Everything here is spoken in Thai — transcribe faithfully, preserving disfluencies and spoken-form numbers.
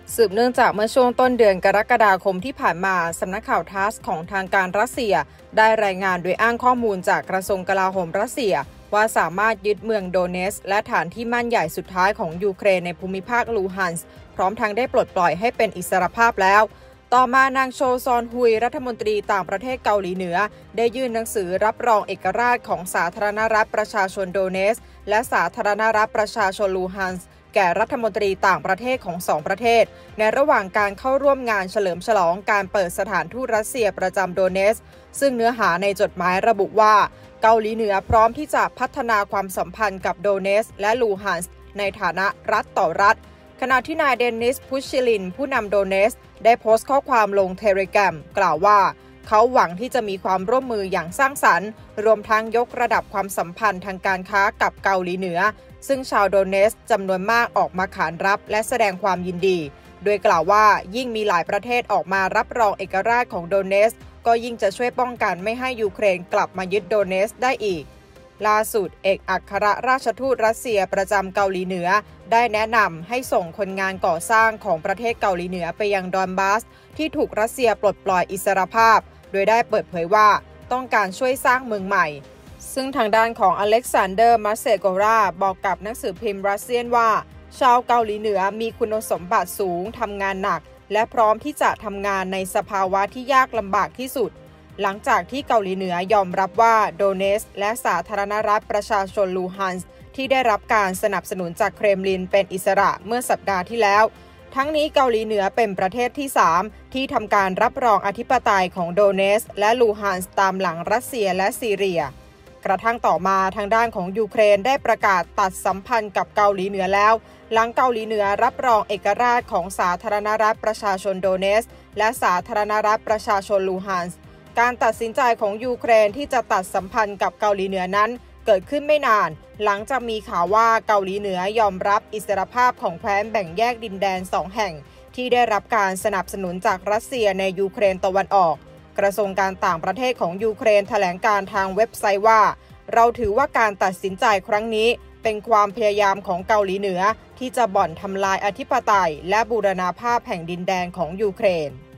สืบเนื่องจากเมื่อช่วงต้นเดือนกรกฎาคมที่ผ่านมาสำนักข่าวทาสของทางการรัสเซียได้รายงานโดยอ้างข้อมูลจากกระทรวงกลาโหมรัสเซียว่าสามารถยึดเมืองโดเนสและฐานที่มั่นใหญ่สุดท้ายของยูเครนในภูมิภาคลูฮันส์พร้อมทั้งได้ปลดปล่อยให้เป็นอิสรภาพแล้วต่อมานางโชซอนฮุยรัฐมนตรีต่างประเทศเกาหลีเหนือได้ยื่นหนังสือรับรองเอกราชของสาธารณรัฐประชาชนโดเนสและสาธารณรัฐประชาชนลูฮันส์แก่รัฐมนตรีต่างประเทศของสองประเทศในระหว่างการเข้าร่วมงานเฉลิมฉลองการเปิดสถานทูตรัสเซียประจำโดเนสซึ่งเนื้อหาในจดหมายระบุว่าเกาหลีเหนือพร้อมที่จะพัฒนาความสัมพันธ์กับโดเนสและลูฮันส์ในฐานะรัฐต่อรัฐขณะที่นายเดนิส พุชชิลินผู้นำโดเนสได้โพสต์ข้อความลงเทเลแกรมกล่าวว่าเขาหวังที่จะมีความร่วมมืออย่างสร้างสรรค์รวมทั้งยกระดับความสัมพันธ์ทางการค้ากับเกาหลีเหนือซึ่งชาวโดเนสจำนวนมากออกมาขานรับและแสดงความยินดีโดยกล่าวว่ายิ่งมีหลายประเทศออกมารับรองเอกราชของโดเนสก็ยิ่งจะช่วยป้องกันไม่ให้ยูเครนกลับมายึดโดเนสได้อีกล่าสุดเอกอัครราชทูตรัสเซียประจำเกาหลีเหนือได้แนะนำให้ส่งคนงานก่อสร้างของประเทศเกาหลีเหนือไปยังดอนบาสที่ถูกรัสเซียปลดปล่อยอิสรภาพโดยได้เปิดเผยว่าต้องการช่วยสร้างเมืองใหม่ซึ่งทางด้านของอเล็กซานเดอร์มาเซโกราบอกกับหนังสือพิมพ์รัสเซียนว่าชาวเกาหลีเหนือมีคุณสมบัติสูงทำงานหนักและพร้อมที่จะทำงานในสภาวะที่ยากลำบากที่สุดหลังจากที่เกาหลีเหนือยอมรับว่าโดเนสและสาธารณรัฐประชาชนลูฮันส์ที่ได้รับการสนับสนุนจากเครมลินเป็นอิสระเมื่อสัปดาห์ที่แล้วทั้งนี้เกาหลีเหนือเป็นประเทศที่สามที่ทำการรับรองอธิปไตยของโดเนสและลูฮันส์ตามหลังรัสเซียและซีเรียกระทั่งต่อมาทางด้านของยูเครนได้ประกาศตัดสัมพันธ์กับเกาหลีเหนือแล้วหลังเกาหลีเหนือรับรองเอกราชของสาธารณรัฐประชาชนโดเนสและสาธารณรัฐประชาชนลูฮันส์การตัดสินใจของยูเครนที่จะตัดสัมพันธ์กับเกาหลีเหนือนั้นเกิดขึ้นไม่นานหลังจากมีข่าวว่าเกาหลีเหนือยอมรับอิสรภาพของแคว้นแบ่งแยกดินแดนสองแห่งที่ได้รับการสนับสนุนจากรัสเซียในยูเครนตะวันออกกระทรวงการต่างประเทศของยูเครนแถลงการทางเว็บไซต์ว่าเราถือว่าการตัดสินใจครั้งนี้เป็นความพยายามของเกาหลีเหนือที่จะบ่อนทำลายอธิปไตยและบูรณาภาพแห่งดินแดนของยูเครน